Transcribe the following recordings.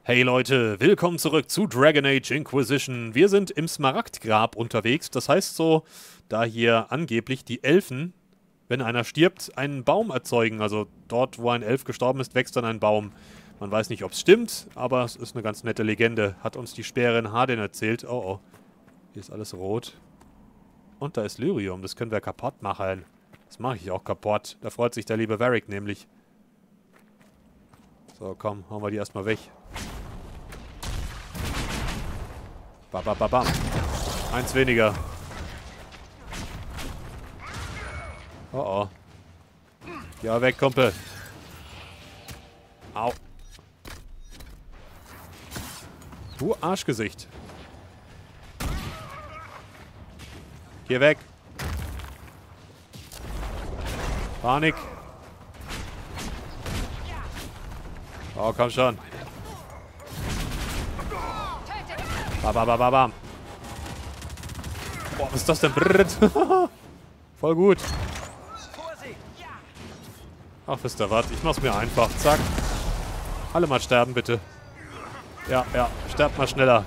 Hey Leute, willkommen zurück zu Dragon Age Inquisition. Wir sind im Smaragdgrab unterwegs. Das heißt so, da hier angeblich die Elfen, wenn einer stirbt, einen Baum erzeugen. Also dort, wo ein Elf gestorben ist, wächst dann ein Baum. Man weiß nicht, ob es stimmt, aber es ist eine ganz nette Legende. Hat uns die Späherin Hardin erzählt. Oh oh, hier ist alles rot. Und da ist Lyrium, das können wir kaputt machen. Das mache ich auch kaputt. Da freut sich der liebe Varric nämlich. So, komm, hauen wir die erstmal weg. Babababam. Eins weniger. Oh oh. Ja, weg, Kumpel. Au. Du Arschgesicht. Geh weg. Panik. Oh, komm schon. Babababam. Boah, was ist das denn? Voll gut. Ach, wisst ihr was? Ich mach's mir einfach. Zack. Alle mal sterben, bitte. Ja, ja. Sterbt mal schneller.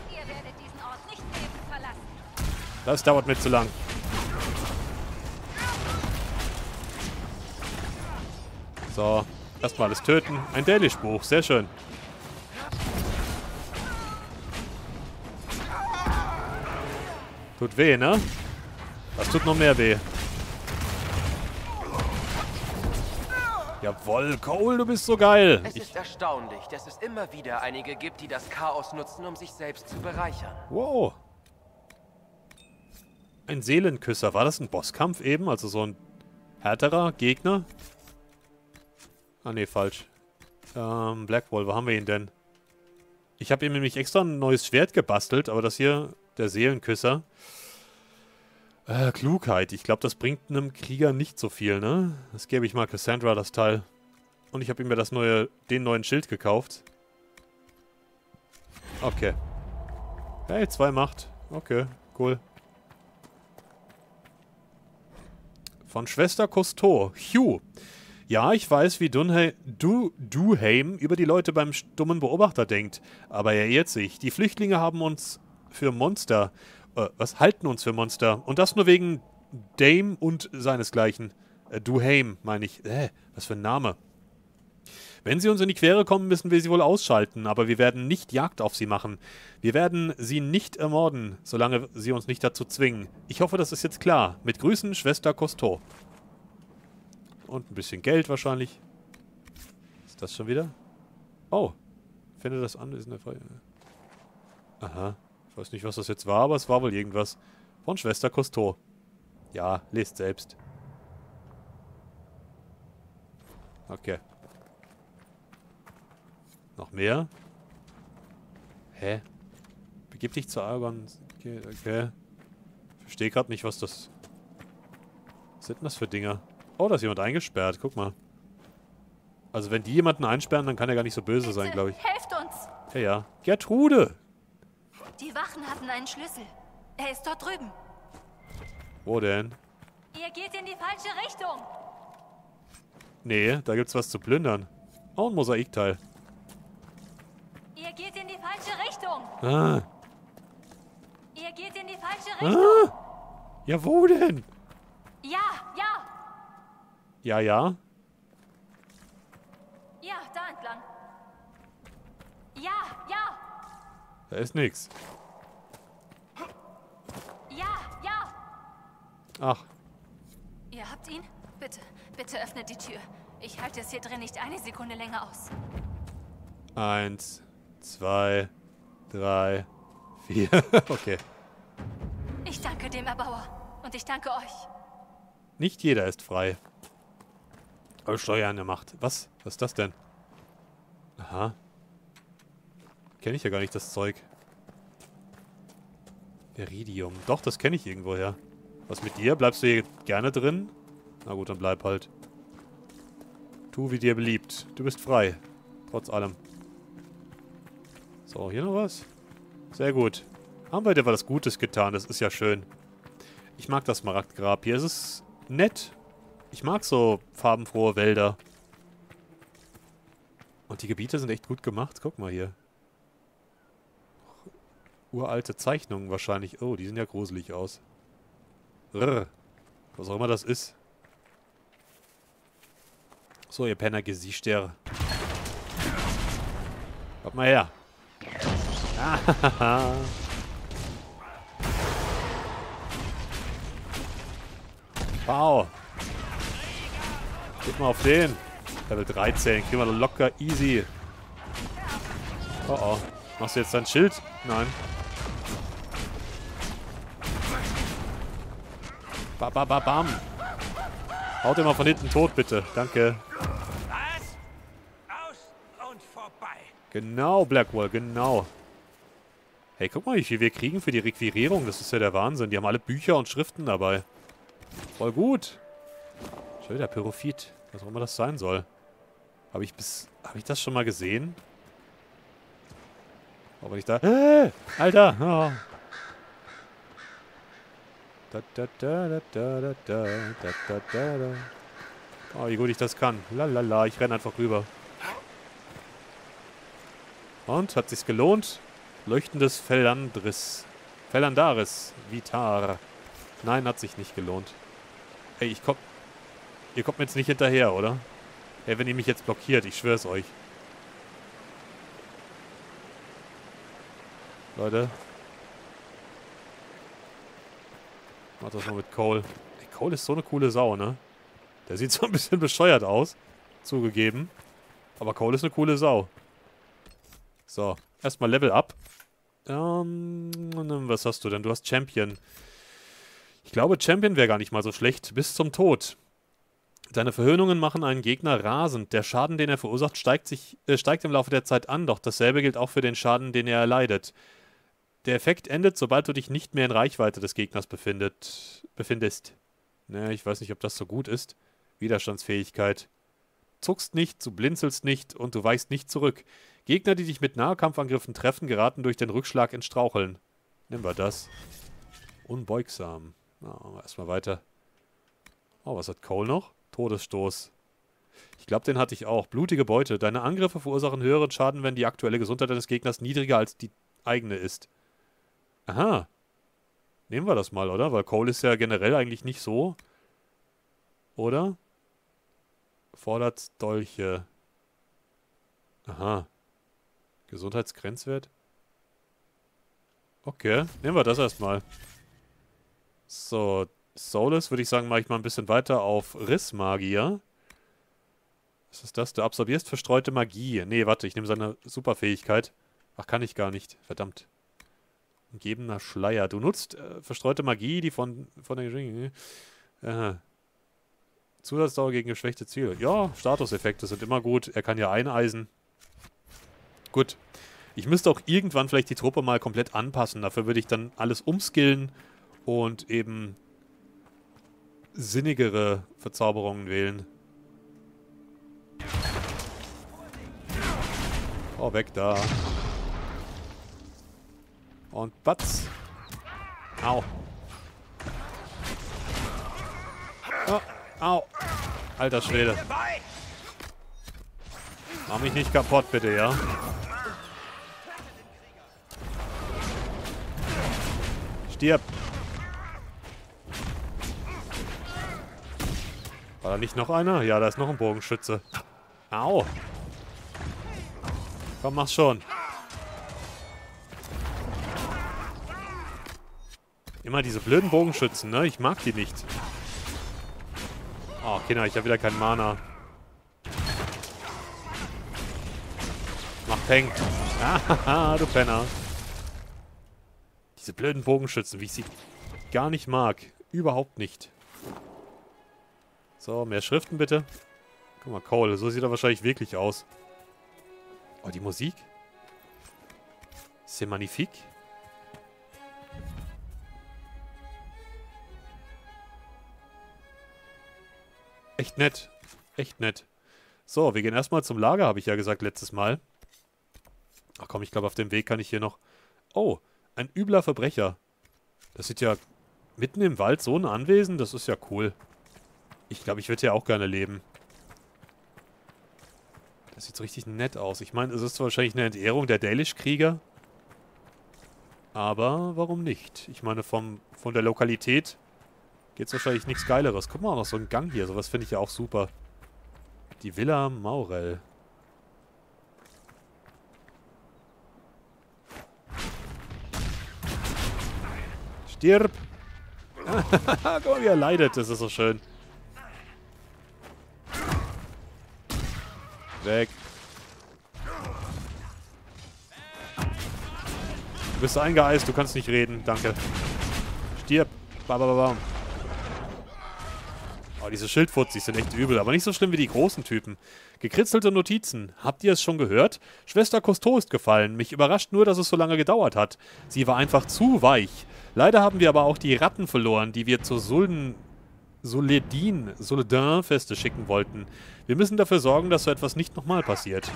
Das dauert mir zu lang. So. Erstmal alles töten. Ein Daily-Spruch. Sehr schön. Tut weh, ne? Das tut noch mehr weh. Jawoll, Cole, du bist so geil. Es ist erstaunlich, dass es immer wieder einige gibt, die das Chaos nutzen, um sich selbst zu bereichern. Wow. Ein Seelenküsser. War das ein Bosskampf eben? Also so ein härterer Gegner? Ah, ne, falsch. Blackwall, wo haben wir ihn denn? Ich habe ihm nämlich extra ein neues Schwert gebastelt, aber das hier, der Seelenküsser. Klugheit. Ich glaube, das bringt einem Krieger nicht so viel, ne? Das gebe ich mal Cassandra, das Teil. Und ich habe ihm ja den neuen Schild gekauft. Okay. Hey, 2 Macht. Okay, cool. Von Schwester Cousteau. Hugh. Ja, ich weiß, wie Duhaim über die Leute beim stummen Beobachter denkt. Aber er irrt sich. Die Flüchtlinge haben uns für Monster... halten uns für Monster? Und das nur wegen Dame und seinesgleichen. Duhaim, meine ich. Was für ein Name. Wenn sie uns in die Quere kommen, müssen wir sie wohl ausschalten. Aber wir werden nicht Jagd auf sie machen. Wir werden sie nicht ermorden, solange sie uns nicht dazu zwingen. Ich hoffe, das ist jetzt klar. Mit Grüßen, Schwester Cousteau. Und ein bisschen Geld wahrscheinlich. Ist das schon wieder? Oh. Finde das Anwesen der Freie. Aha. Ich weiß nicht, was das jetzt war, aber es war wohl irgendwas. Von Schwester Cousteau. Ja, lest selbst. Okay. Noch mehr? Hä? Begib dich zu Argon. Okay. Verstehe gerade nicht, was das... Was sind denn das für Dinger? Oh, da ist jemand eingesperrt. Guck mal. Also wenn die jemanden einsperren, dann kann er gar nicht so böse sein, glaube ich. Helft uns! Ja, ja. Gertrude! Die Wachen hatten einen Schlüssel. Er ist dort drüben. Wo denn? Ihr geht in die falsche Richtung. Nee, da gibt's was zu plündern. Oh, ein Mosaikteil. Ihr geht in die falsche Richtung. Ah. Ihr geht in die falsche Richtung. Ah. Ja, wo denn? Ja, ja. Ja, ja. Ja, da entlang. Ja, ja. Da ist nix. Ja, ja. Ach. Ihr habt ihn? Bitte, bitte öffnet die Tür. Ich halte es hier drin nicht eine Sekunde länger aus. 1, 2, 3, 4. Okay. Ich danke dem Erbauer. Und ich danke euch. Nicht jeder ist frei. Aber Steuern der Macht. Was? Was ist das denn? Aha. Kenne ich ja gar nicht, das Zeug. Iridium. Doch, das kenne ich irgendwoher. Was mit dir? Bleibst du hier gerne drin? Na gut, dann bleib halt. Tu, wie dir beliebt. Du bist frei. Trotz allem. So, hier noch was? Sehr gut. Haben wir dir was Gutes getan. Das ist ja schön. Ich mag das Smaragdgrab hier. Es ist nett. Ich mag so farbenfrohe Wälder. Und die Gebiete sind echt gut gemacht. Guck mal hier. Uralte Zeichnungen wahrscheinlich. Oh, die sehen ja gruselig aus. Rrr. Was auch immer das ist. So, ihr Penner-Gesichter. Kommt mal her. Ah, wow. Geht mal auf den. Level 13. Kriegen wir locker easy. Oh oh. Machst du jetzt dein Schild? Nein. Bam. Haut ihn mal von hinten tot, bitte. Danke. Was? Aus und vorbei. Genau, Blackwall, genau. Hey, guck mal, wie viel wir kriegen für die Requirierung. Das ist ja der Wahnsinn. Die haben alle Bücher und Schriften dabei. Voll gut. Schon wieder Pyrophit. Was auch immer das sein soll. Habe ich das schon mal gesehen? Aber ich da... Alter! Oh. Oh, wie gut ich das kann. Lalala, ich renne einfach rüber. Und, hat sich's gelohnt? Leuchtendes Felandaris. Vitar. Nein, hat sich nicht gelohnt. Ey, ihr kommt mir jetzt nicht hinterher, oder? Ey, wenn ihr mich jetzt blockiert, ich schwör's euch. Leute. Mach das mal mit Cole. Ey, Cole ist so eine coole Sau, ne? Der sieht so ein bisschen bescheuert aus. Zugegeben. Aber Cole ist eine coole Sau. So, erstmal Level up. Was hast du denn? Du hast Champion. Ich glaube, Champion wäre gar nicht mal so schlecht. Bis zum Tod. Deine Verhöhnungen machen einen Gegner rasend. Der Schaden, den er verursacht, steigt im Laufe der Zeit an, doch dasselbe gilt auch für den Schaden, den er erleidet. Der Effekt endet, sobald du dich nicht mehr in Reichweite des Gegners befindest. Ne, ich weiß nicht, ob das so gut ist. Widerstandsfähigkeit. Zuckst nicht, du blinzelst nicht und du weichst nicht zurück. Gegner, die dich mit Nahkampfangriffen treffen, geraten durch den Rückschlag ins Straucheln. Nehmen wir das. Unbeugsam. Na, erstmal weiter. Oh, was hat Cole noch? Todesstoß. Ich glaube, den hatte ich auch. Blutige Beute. Deine Angriffe verursachen höheren Schaden, wenn die aktuelle Gesundheit deines Gegners niedriger als die eigene ist. Aha. Nehmen wir das mal, oder? Weil Cole ist ja generell eigentlich nicht so. Oder? Fordert Dolche. Aha. Gesundheitsgrenzwert? Okay, nehmen wir das erstmal. So, Solus würde ich sagen, mache ich mal ein bisschen weiter auf Rissmagier. Was ist das? Du absorbierst verstreute Magie. Nee, warte, ich nehme seine Superfähigkeit. Ach, kann ich gar nicht. Verdammt. Umgebener Schleier. Du nutzt verstreute Magie, die von der... Zusatzdauer gegen geschwächte Ziele. Ja, Statuseffekte sind immer gut. Er kann ja eineisen. Gut. Ich müsste auch irgendwann vielleicht die Truppe mal komplett anpassen. Dafür würde ich dann alles umskillen und eben sinnigere Verzauberungen wählen. Oh, weg da. Und batz. Au. Oh, au. Alter Schwede. Mach mich nicht kaputt, bitte, ja? Stirb. War da nicht noch einer? Ja, da ist noch ein Bogenschütze. Au. Komm, mach's schon. Immer diese blöden Bogenschützen, ne? Ich mag die nicht. Oh, Kinder, ich habe wieder keinen Mana. Mach Peng. Ah, du Penner. Diese blöden Bogenschützen, wie ich sie gar nicht mag. Überhaupt nicht. So, mehr Schriften bitte. Guck mal, Cole, so sieht er wahrscheinlich wirklich aus. Oh, die Musik. C'est magnifique. Echt nett. Echt nett. So, wir gehen erstmal zum Lager, habe ich ja gesagt letztes Mal. Ach komm, ich glaube, auf dem Weg kann ich hier noch... Oh, ein übler Verbrecher. Das sieht ja mitten im Wald so ein Anwesen, das ist ja cool. Ich glaube, ich würde hier auch gerne leben. Das sieht so richtig nett aus. Ich meine, es ist wahrscheinlich eine Entehrung der Dalish-Krieger. Aber warum nicht? Ich meine, von der Lokalität geht es wahrscheinlich nichts Geileres. Guck mal, auch noch so ein Gang hier. Sowas finde ich ja auch super. Die Villa Maurel. Stirb! Guck mal, wie er leidet. Das ist so schön. Weg. Du bist eingeeist, du kannst nicht reden. Danke. Stirb. Babababam. Oh, diese Schildfutzis sind echt übel, aber nicht so schlimm wie die großen Typen. Gekritzelte Notizen. Habt ihr es schon gehört? Schwester Cousteau ist gefallen. Mich überrascht nur, dass es so lange gedauert hat. Sie war einfach zu weich. Leider haben wir aber auch die Ratten verloren, die wir zur Soledin-Feste schicken wollten. Wir müssen dafür sorgen, dass so etwas nicht nochmal passiert.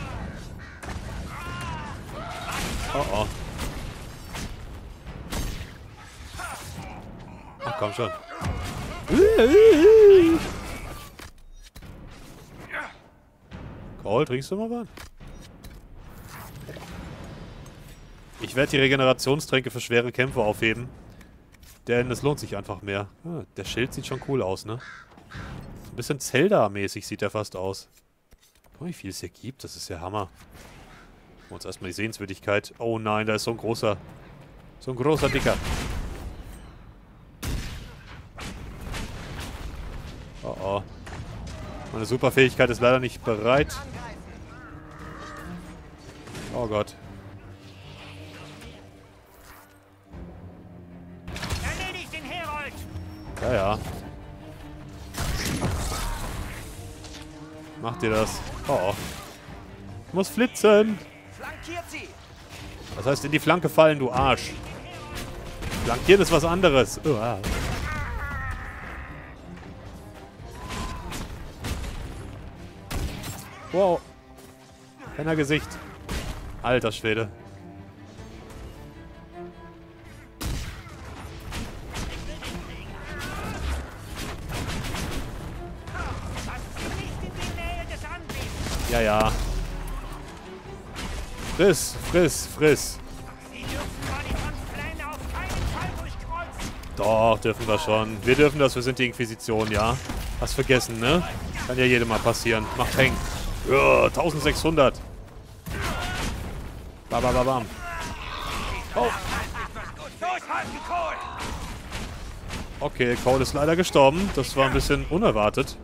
Oh oh. Ach komm schon. Cole, trinkst du mal was? Ich werde die Regenerationstränke für schwere Kämpfe aufheben. Denn es lohnt sich einfach mehr. Ah, der Schild sieht schon cool aus, ne? So ein bisschen Zelda-mäßig sieht er fast aus. Guck mal, wie viel es hier gibt. Das ist ja Hammer. Gucken wir uns erstmal die Sehenswürdigkeit. Oh nein, da ist so ein großer Dicker. Oh oh. Meine Superfähigkeit ist leider nicht bereit. Oh Gott. Erledigt den Herold! Ja, ja. Macht ihr das? Oh oh. Ich muss flitzen. Flankiert sie! Das heißt, in die Flanke fallen, du Arsch. Flankieren ist was anderes. Uah. Wow. Gesicht. Alter Schwede. Ja, ja. Friss. Sie dürfen Validans Pläne auf keinen Fall durchkreuzen! Doch, dürfen wir schon. Wir dürfen das, wir sind die Inquisition, ja. Hast vergessen, ne? Kann ja jedem mal passieren. Macht hängen. Ja, 1600. Babababam. Oh. Durchhalten, Cole! Okay, Cole ist leider gestorben. Das war ein bisschen unerwartet.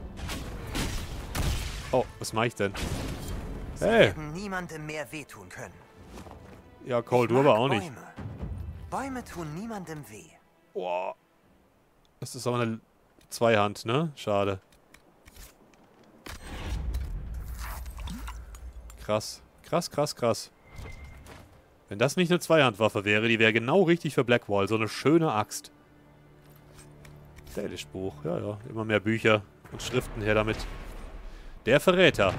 Oh, was mache ich denn? Hey. Werden niemandem mehr wehtun können. Ja, Cole, du Ich aber mag auch nicht. Bäume. Bäume tun niemandem weh. Boah. Das ist aber eine Zweihand, ne? Schade. Krass. Krass. Wenn das nicht eine Zweihandwaffe wäre, die wäre genau richtig für Blackwall. So eine schöne Axt. Dänisch-Buch. Ja, ja. Immer mehr Bücher und Schriften her damit. Der Verräter.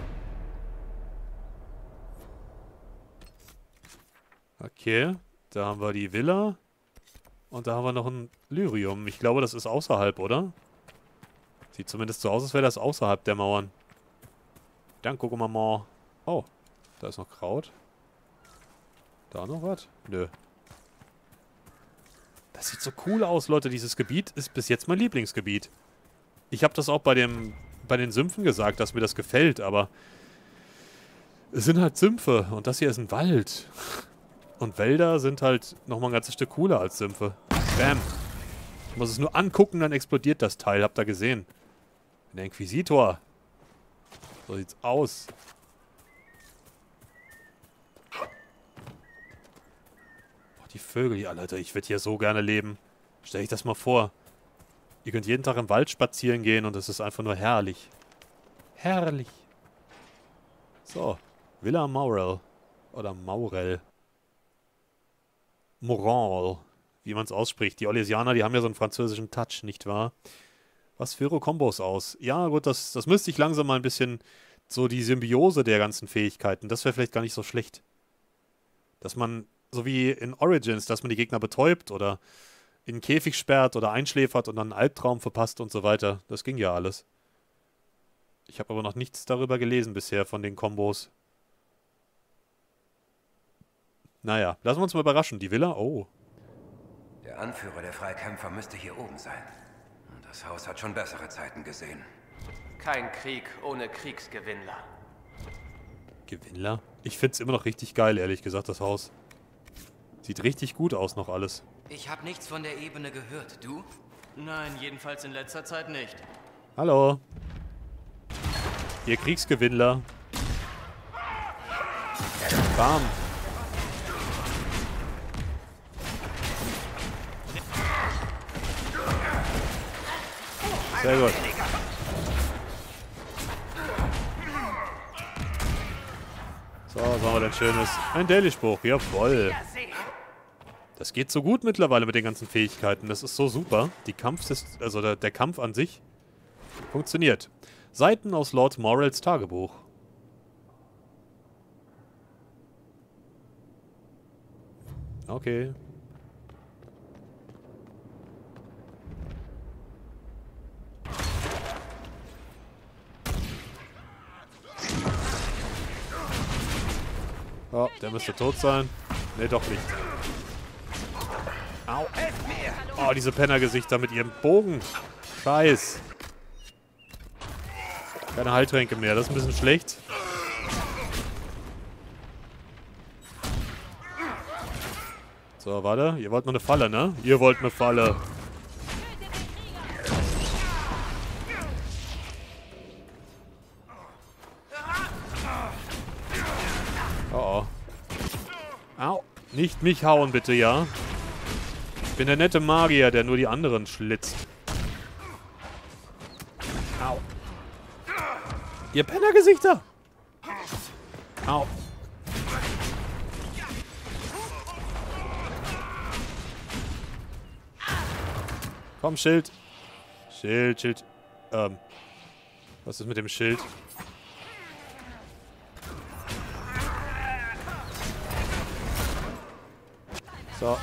Okay. Da haben wir die Villa. Und da haben wir noch ein Lyrium. Ich glaube, das ist außerhalb, oder? Sieht zumindest so aus, als wäre das außerhalb der Mauern. Dann gucken wir mal. Oh, da ist noch Kraut. Da noch was? Nö. Das sieht so cool aus, Leute. Dieses Gebiet ist bis jetzt mein Lieblingsgebiet. Ich habe das auch bei den Sümpfen gesagt, dass mir das gefällt, aber es sind halt Sümpfe und das hier ist ein Wald. Und Wälder sind halt nochmal ein ganzes Stück cooler als Sümpfe. Bam. Ich muss es nur angucken, dann explodiert das Teil. Habt ihr gesehen? Der Inquisitor. So sieht's aus. Oh, die Vögel hier, Alter. Ich würde hier so gerne leben. Stell ich das mal vor. Ihr könnt jeden Tag im Wald spazieren gehen und es ist einfach nur herrlich. Herrlich. So. Villa Maurel. Oder Maurel. Moral, wie man es ausspricht. Die Orlesianer, die haben ja so einen französischen Touch, nicht wahr? Was für ihre Kombos aus. Ja, gut, das müsste ich langsam mal ein bisschen so die Symbiose der ganzen Fähigkeiten. Das wäre vielleicht gar nicht so schlecht. Dass man, so wie in Origins, dass man die Gegner betäubt oder in einen Käfig sperrt oder einschläfert und dann einen Albtraum verpasst und so weiter. Das ging ja alles. Ich habe aber noch nichts darüber gelesen bisher von den Kombos. Naja, lassen wir uns mal überraschen. Die Villa, oh. Anführer der Freikämpfer müsste hier oben sein. Und das Haus hat schon bessere Zeiten gesehen. Kein Krieg ohne Kriegsgewinnler. Gewinnler? Ich find's immer noch richtig geil, ehrlich gesagt, das Haus. Sieht richtig gut aus noch alles. Ich habe nichts von der Ebene gehört. Du? Nein, jedenfalls in letzter Zeit nicht. Hallo. Ihr Kriegsgewinnler. Bam. Sehr gut. So, was haben wir denn Schönes? Ein Daily-Spruch, jawoll. Das geht so gut mittlerweile mit den ganzen Fähigkeiten. Das ist so super. Also der Kampf an sich funktioniert. Seiten aus Lord Morrels Tagebuch. Okay. Oh, der müsste tot sein. Ne, doch nicht. Au. Oh, diese Pennergesichter mit ihrem Bogen. Scheiß. Keine Heiltränke mehr, das ist ein bisschen schlecht. So, warte. Ihr wollt noch eine Falle, ne? Ihr wollt eine Falle. Oh, oh. Au. Nicht mich hauen, bitte, ja? Ich bin der nette Magier, der nur die anderen schlitzt. Au. Ihr Pennergesichter! Au. Komm, Schild. Schild. Was ist mit dem Schild? So.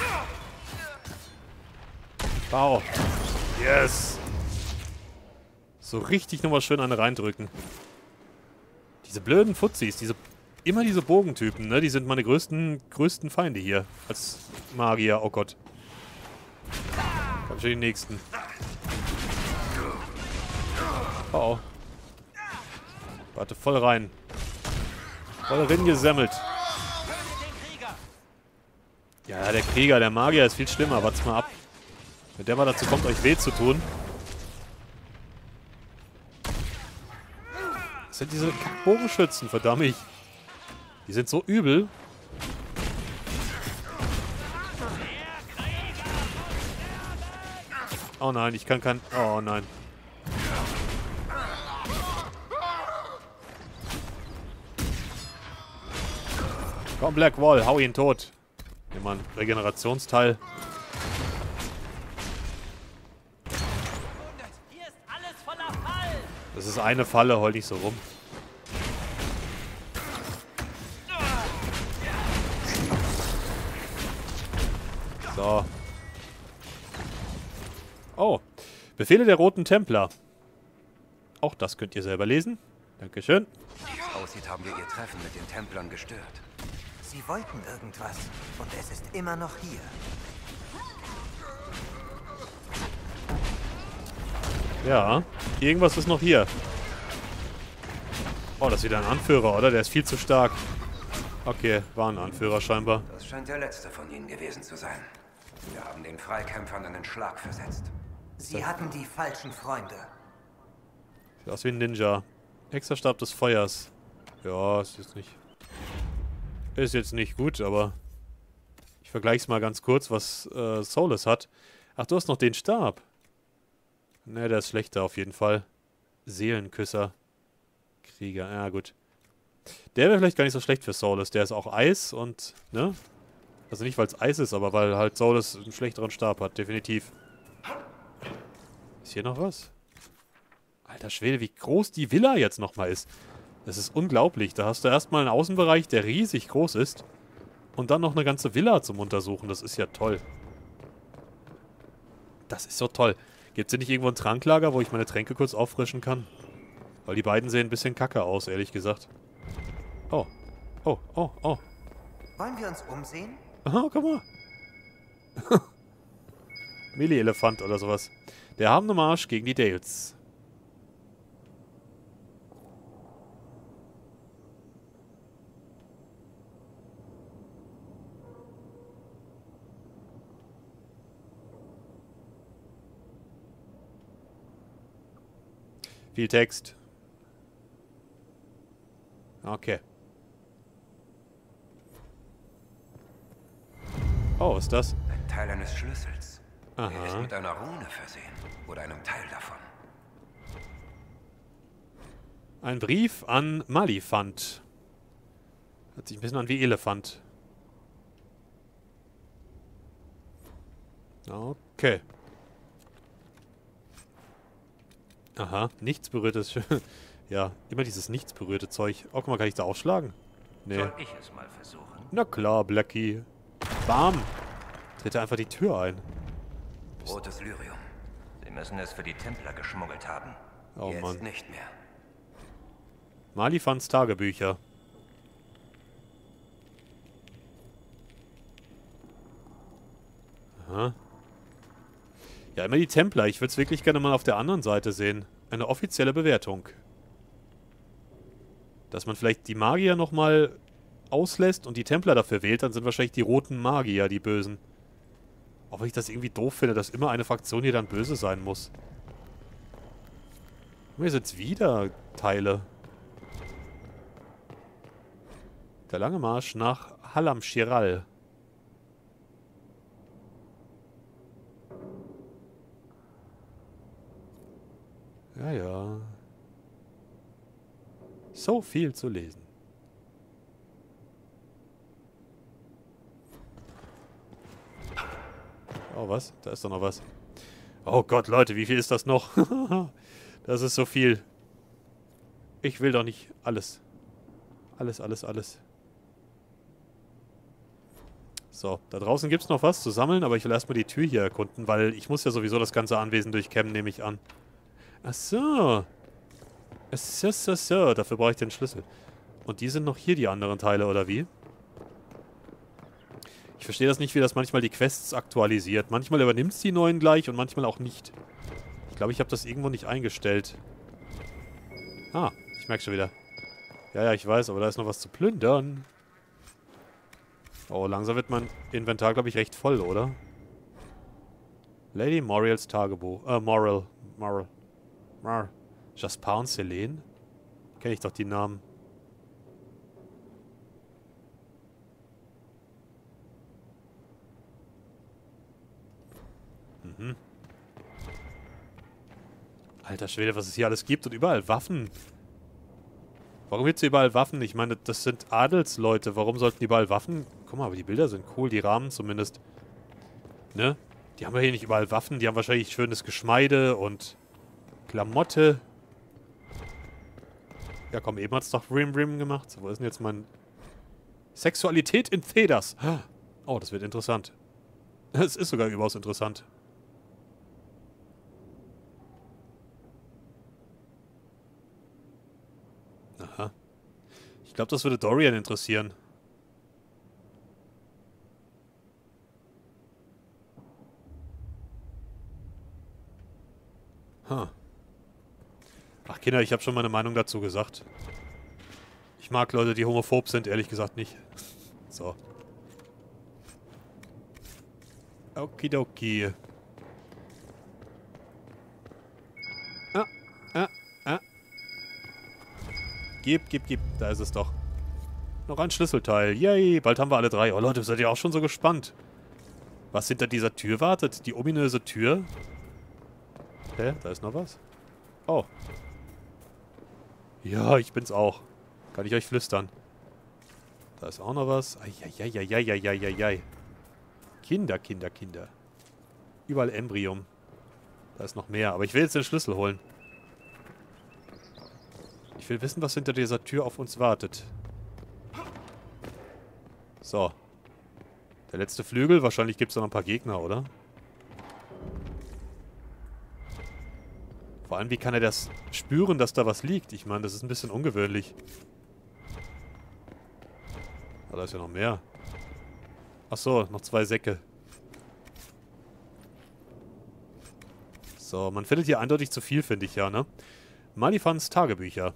Wow. Yes. So richtig nochmal schön eine reindrücken. Diese blöden Fuzzis, immer diese Bogentypen, ne? Die sind meine größten Feinde hier. Als Magier, oh Gott. Komm schon die nächsten. Oh oh. Warte, voll rein. Voll reingesammelt. Ja, der Krieger, der Magier ist viel schlimmer. Wart's mal ab. Wenn der mal dazu kommt, euch weh zu tun. Das sind diese Bogenschützen, verdammt. Die sind so übel. Oh nein, ich kann kein... Oh nein. Komm, Black Wall, hau ihn tot. Nimm mal ein Regenerationsteil. Das ist eine Falle, heul nicht so rum. So. Oh. Befehle der Roten Templer. Auch das könnt ihr selber lesen. Dankeschön. Wie es aussieht, haben wir ihr Treffen mit den Templern gestört. Sie wollten irgendwas und es ist immer noch hier. Ja, irgendwas ist noch hier. Oh, das ist wieder ein Anführer, oder? Der ist viel zu stark. Okay, war ein Anführer scheinbar. Das scheint der letzte von ihnen gewesen zu sein. Wir haben den Freikämpfern einen Schlag versetzt. Sie hatten die falschen Freunde. Sieht aus wie ein Ninja. Hexerstab des Feuers. Ja, ist jetzt nicht... Ist jetzt nicht gut, aber... Ich vergleiche es mal ganz kurz, was Solas hat. Ach, du hast noch den Stab. Ne, der ist schlechter auf jeden Fall. Seelenküsser. Krieger, ja gut. Der wäre vielleicht gar nicht so schlecht für Solas. Der ist auch Eis und, ne? Also nicht, weil es Eis ist, aber weil halt Solas einen schlechteren Stab hat, definitiv. Ist hier noch was? Alter Schwede, wie groß die Villa jetzt nochmal ist. Das ist unglaublich. Da hast du erstmal einen Außenbereich, der riesig groß ist. Und dann noch eine ganze Villa zum Untersuchen. Das ist ja toll. Das ist so toll. Gibt es hier nicht irgendwo ein Tranklager, wo ich meine Tränke kurz auffrischen kann? Weil die beiden sehen ein bisschen kacke aus, ehrlich gesagt. Oh. Oh, oh, oh. Wollen wir uns umsehen? Aha, komm mal. Melee-Elefant oder sowas. Der habende Marsch gegen die Dales. Viel Text. Okay. Oh, was ist das? Ein Teil eines Schlüssels. Aha. Er ist mit einer Rune versehen. Oder einem Teil davon. Ein Brief an Malifant. Hört sich ein bisschen an wie Elefant. Okay. Aha, nichts berührtes. Ja, immer dieses nichts berührte Zeug. Oh, guck mal, kann ich da aufschlagen? Nee. Soll ich es mal versuchen? Na klar, Blackie. Bam! Tritt er einfach die Tür ein. Rotes Lyrium. Sie müssen es für die Templer geschmuggelt haben. Oh Jetzt Mann. nicht mehr. Malifants Tagebücher. Aha. Ja, immer die Templer. Ich würde es wirklich gerne mal auf der anderen Seite sehen. Eine offizielle Bewertung. Dass man vielleicht die Magier nochmal auslässt und die Templer dafür wählt, dann sind wahrscheinlich die roten Magier die Bösen. Auch wenn ich das irgendwie doof finde, dass immer eine Fraktion hier dann böse sein muss. Hier sind jetzt wieder Teile. Der lange Marsch nach Hallam Shiral. Ja, ja. So viel zu lesen. Oh, was? Da ist doch noch was. Oh Gott, Leute, wie viel ist das noch? Das ist so viel. Ich will doch nicht alles. Alles. So, da draußen gibt es noch was zu sammeln, aber ich will erstmal die Tür hier erkunden, weil ich muss ja sowieso das ganze Anwesen durchkämmen, nehme ich an. Ach so. So. Dafür brauche ich den Schlüssel. Und die sind noch hier, die anderen Teile, oder wie? Ich verstehe das nicht, wie das manchmal die Quests aktualisiert. Manchmal übernimmt es die neuen gleich und manchmal auch nicht. Ich glaube, ich habe das irgendwo nicht eingestellt. Ah, ich merke schon wieder. Ja, ich weiß, aber da ist noch was zu plündern. Oh, langsam wird mein Inventar, glaube ich, recht voll, oder? Lady Moriels Tagebuch. Moral. Jaspar und Selene? Kenne ich doch die Namen. Mhm. Alter Schwede, was es hier alles gibt und überall Waffen. Warum gibt es überall Waffen? Ich meine, das sind Adelsleute. Warum sollten die überall Waffen? Guck mal, aber die Bilder sind cool, die Rahmen zumindest. Ne? Die haben ja hier nicht überall Waffen, die haben wahrscheinlich schönes Geschmeide und Klamotte. Ja komm, eben hat es doch Rim gemacht. Wo ist denn jetzt mein... Sexualität in Thedas. Oh, das wird interessant. Es ist sogar überaus interessant. Aha. Ich glaube, das würde Dorian interessieren. Ach Kinder, ich habe schon meine Meinung dazu gesagt. Ich mag Leute, die homophob sind, ehrlich gesagt nicht. So. Okidoki. Gib. Da ist es doch. Noch ein Schlüsselteil. Yay, bald haben wir alle drei. Oh Leute, seid ihr auch schon so gespannt? Was hinter dieser Tür wartet? Die ominöse Tür? Hä? Da ist noch was? Oh. Ja, ich bin's auch. Kann ich euch flüstern. Da ist auch noch was. Eieieiei. Kinder. Überall Embryum. Da ist noch mehr. Aber ich will jetzt den Schlüssel holen. Ich will wissen, was hinter dieser Tür auf uns wartet. So. Der letzte Flügel. Wahrscheinlich gibt es da noch ein paar Gegner, oder? Vor allem, wie kann er das spüren, dass da was liegt? Ich meine, das ist ein bisschen ungewöhnlich. Ah, da ist ja noch mehr. Ach so, noch 2 Säcke. So, man findet hier eindeutig zu viel, finde ich ja, ne? Malifans Tagebücher.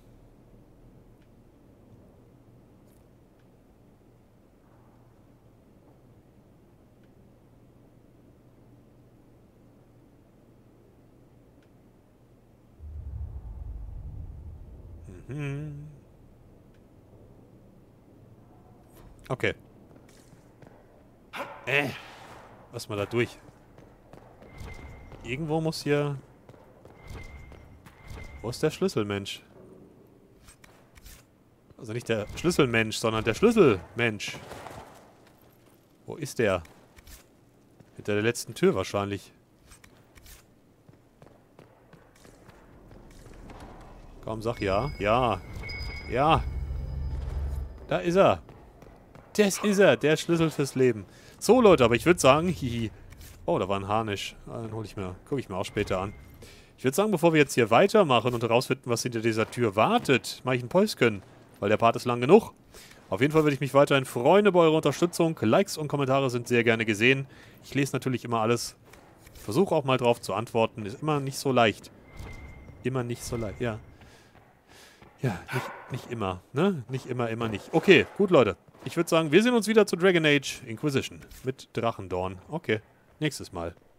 Okay. Lass mal da durch. Irgendwo muss hier... Wo ist der Schlüsselmensch? Also nicht der Schlüsselmensch, sondern der Schlüsselmensch. Wo ist der? Hinter der letzten Tür wahrscheinlich. Komm, sag ja. Ja. Ja. Da ist er. Das ist er. Der Schlüssel fürs Leben. So, Leute, aber ich würde sagen, hihi. Oh, da war ein Harnisch. Den gucke ich mir auch später an. Ich würde sagen, bevor wir jetzt hier weitermachen und herausfinden, was hinter dieser Tür wartet, mache ich ein Päuschen, weil der Part ist lang genug. Auf jeden Fall würde ich mich weiterhin freuen über eure Unterstützung. Likes und Kommentare sind sehr gerne gesehen. Ich lese natürlich immer alles. Versuche auch mal drauf zu antworten. Ist immer nicht so leicht. Immer nicht so leicht, ja. Ja, nicht immer, ne? Nicht immer nicht. Okay, gut, Leute. Ich würde sagen, wir sehen uns wieder zu Dragon Age Inquisition mit Drachendorn. Okay, nächstes Mal.